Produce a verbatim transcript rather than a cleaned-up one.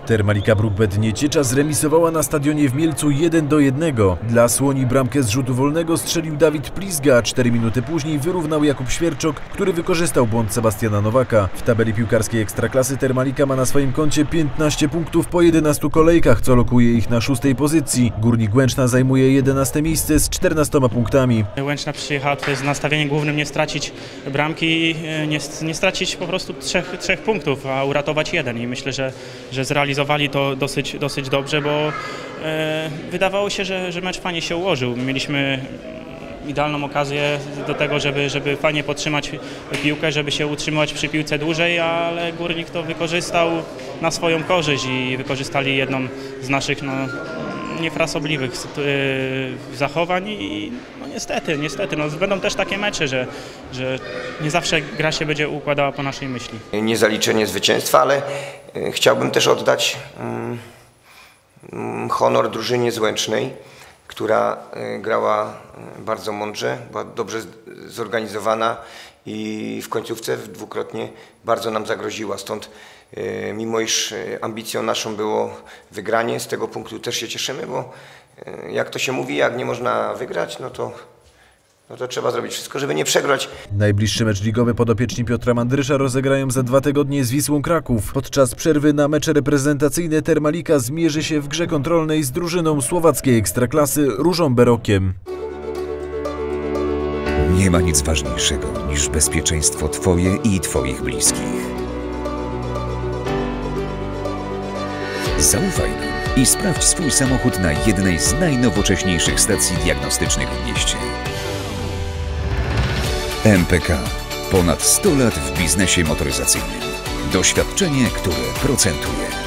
Termalika Bruk-Bet Nieciecza zremisowała na stadionie w Mielcu jeden do jednego. Dla Słoni bramkę z rzutu wolnego strzelił Dawid Plizga, a cztery minuty później wyrównał Jakub Świerczok, który wykorzystał błąd Sebastiana Nowaka. W tabeli piłkarskiej Ekstraklasy Termalika ma na swoim koncie piętnaście punktów po jedenastu kolejkach, co lokuje ich na szóstej pozycji. Górnik Łęczna zajmuje jedenaste miejsce z czternastoma punktami. Łęczna przyjechała tutaj z nastawieniem głównym nie stracić bramki, nie, nie stracić po prostu trzech, trzech punktów, a uratować jeden i myślę, że, że zrealizowali to dosyć, dosyć dobrze, bo e, wydawało się, że, że mecz fajnie się ułożył. Mieliśmy idealną okazję do tego, żeby, żeby fajnie podtrzymać piłkę, żeby się utrzymać przy piłce dłużej, ale Górnik to wykorzystał na swoją korzyść i wykorzystali jedną z naszych no, niefrasobliwych zachowań i no niestety, niestety, no będą też takie mecze, że, że nie zawsze gra się będzie układała po naszej myśli. Nie zaliczenie zwycięstwa, ale chciałbym też oddać honor drużynie z Łęcznej, która grała bardzo mądrze, była dobrze zorganizowana i w końcówce dwukrotnie bardzo nam zagroziła. Stąd mimo iż ambicją naszą było wygranie, z tego punktu też się cieszymy, bo jak to się mówi, jak nie można wygrać, no to, no to trzeba zrobić wszystko, żeby nie przegrać. Najbliższy mecz ligowy podopieczni Piotra Mandrysza rozegrają za dwa tygodnie z Wisłą Kraków. Podczas przerwy na mecze reprezentacyjne Termalika zmierzy się w grze kontrolnej z drużyną słowackiej Ekstraklasy Różą Berokiem. Nie ma nic ważniejszego niż bezpieczeństwo Twoje i Twoich bliskich. Zaufaj nam i sprawdź swój samochód na jednej z najnowocześniejszych stacji diagnostycznych w mieście. M P K. Ponad sto lat w biznesie motoryzacyjnym. Doświadczenie, które procentuje.